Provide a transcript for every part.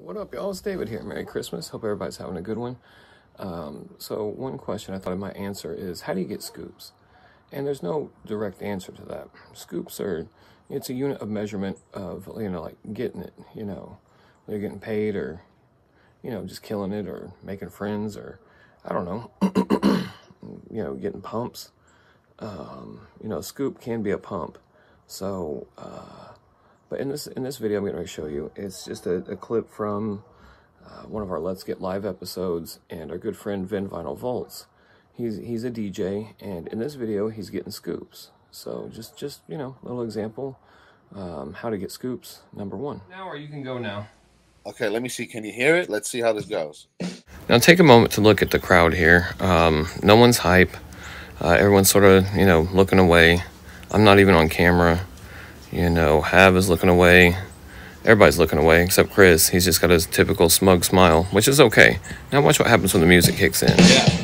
What up, y'all? It's David here. Merry Christmas. Hope everybody's having a good one. So one question I thought I might answer is, how do you get scoops? And there's no direct answer to that. Scoops it's a unit of measurement of, like getting it, whether you're getting paid or, just killing it or making friends or, I don't know, getting pumps. A scoop can be a pump. So, but in this video I'm going to show you, it's just a clip from one of our Let's Get Live episodes, and our good friend VinVinylVaultz. He's a DJ, and in this video he's getting scoops. So just little example, how to get scoops, number one. Now, or you can go now. Okay, let me see. Can you hear it? Let's see how this goes. Now take a moment to look at the crowd here. No one's hype. Everyone's sort of, looking away. I'm not even on camera. Hav is looking away. Everybody's looking away except Chris. He's just got his typical smug smile, which is okay. Now watch what happens when the music kicks in.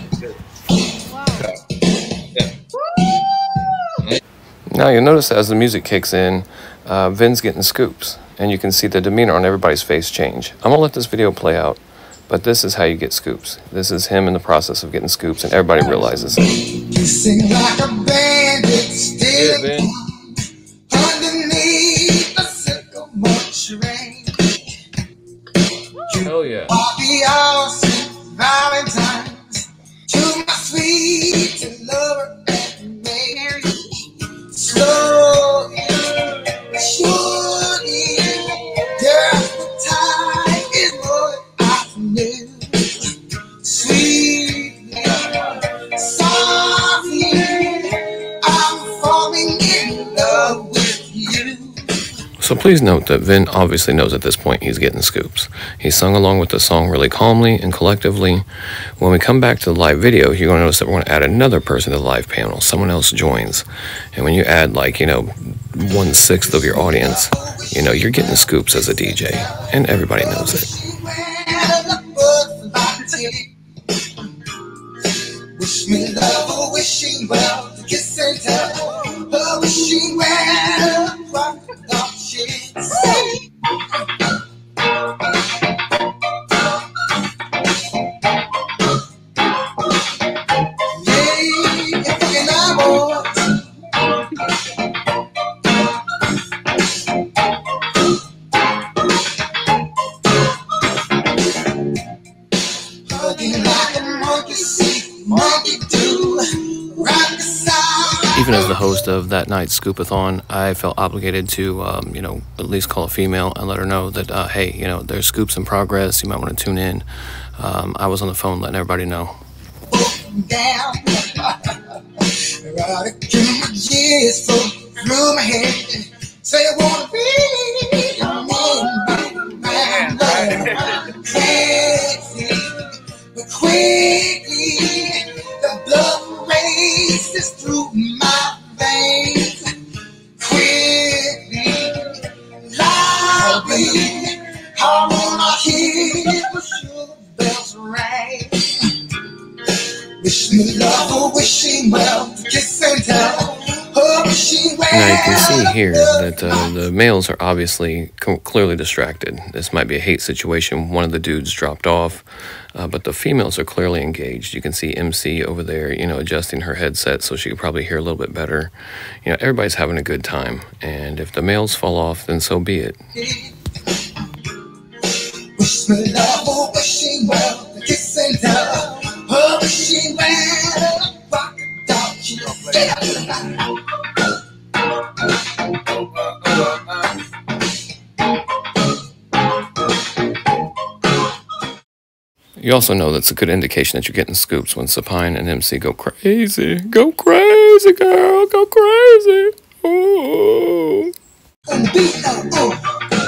Yeah. Now you'll notice as the music kicks in, Vin's getting scoops, and you can see the demeanor on everybody's face change. I'm gonna let this video play out, but this is how you get scoops. This is him in the process of getting scoops, and everybody realizes it. You sing like a bandit, still underneath the sycamore tree. Hell yeah. Happy awesome Valentine's to my sweet lover and Mary. Slowly, surely, girl, the time is what I knew. Sweetly, softly, I'm falling in love with you. So please note that Vin obviously knows at this point he's getting scoops. He sung along with the song really calmly and collectively. When we come back to the live video, you're going to notice that we're going to add another person to the live panel. Someone else joins. And when you add 1/6 of your audience, you're getting the scoops as a DJ. And everybody knows it. Wish me love, oh, wishing well, to kiss and tell, oh, wishing well, crocodile shit. Even as the host of that night's Scoopathon, I felt obligated to, at least call a female and let her know that, hey, there's scoops in progress. You might want to tune in. I was on the phone letting everybody know. Down, years through my head. Say I wanna be your man, crazy, but quickly the blood races through my veins. Quickly, loudly, I wanna hear the sugar bells ring. Wish me love, oh, wishing well, to kiss and tell, oh, wishing well. Now you can see here that the males are obviously clearly distracted. This might be a hate situation. One of the dudes dropped off, but the females are clearly engaged. You can see MC over there, adjusting her headset so she can probably hear a little bit better. Everybody's having a good time, and if the males fall off, then so be it. Wish me love, oh, wishing well, to kiss and tell, oh, wishing well, rock a dog, You also know that's a good indication that you're getting scoops when Supine and MC go crazy. Go crazy, girl. Go crazy. Oh. On the beat now, oh.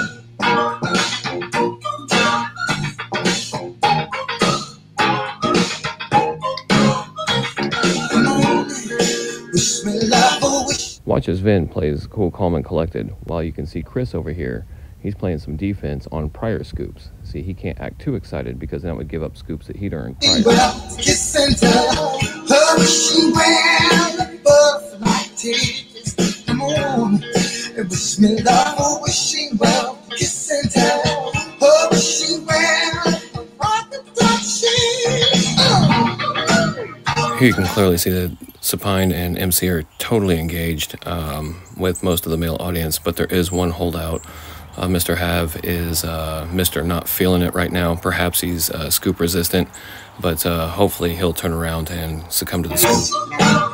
Wish me love, oh, wish. Watch as Vin plays cool, calm, and collected, while you can see Chris over here. He's playing some defense on prior scoops. See, he can't act too excited because then it would give up scoops that he'd earned prior. Well, kiss and tell, her wishing well, the butterfly tears. Come on, wish me love, oh, wishing well, kiss and tell, her wishing wishing well, Here you can clearly see that Supine and MC are totally engaged with most of the male audience, but there is one holdout. Mr. Have is Mr. Not feeling it right now. Perhaps he's scoop resistant, but hopefully he'll turn around and succumb to the scoop.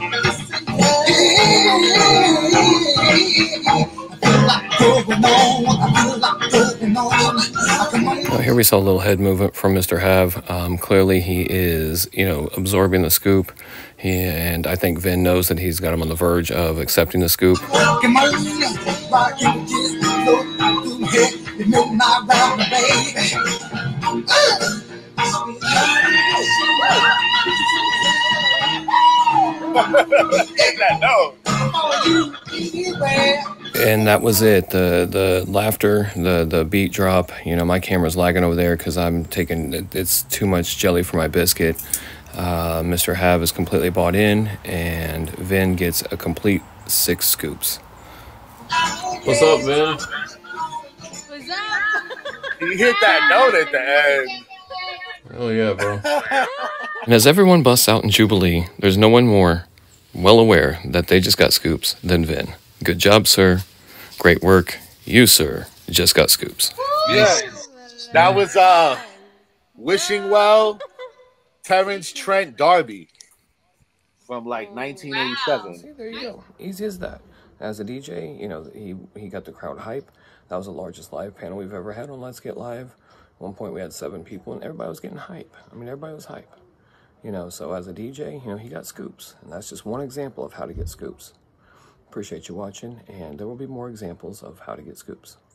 Here we saw a little head movement from Mr. Have. Clearly he is, absorbing the scoop. And I think Vin knows that he's got him on the verge of accepting the scoop. And that was it. The laughter, the beat drop. My camera's lagging over there because it's too much jelly for my biscuit. Mr. Have is completely bought in, and Vin gets a complete 6 scoops. What's up, Vin? What's up? You hit that note at the end. Oh yeah, bro. And as everyone busts out in jubilee, there's no one more well aware that they just got scoops than Vin. Good job, sir. Great work. You, sir, just got scoops. Yes. That was Wishing Well, Terrence Trent D'Arby from like 1987. See, there you go. Easy as that. As a DJ, he got the crowd hype. That was the largest live panel we've ever had on Let's Get Live. At one point we had 7 people and everybody was getting hype. Everybody was hype. So as a DJ, he got scoops. And that's just one example of how to get scoops. Appreciate you watching, and there will be more examples of how to get scoops.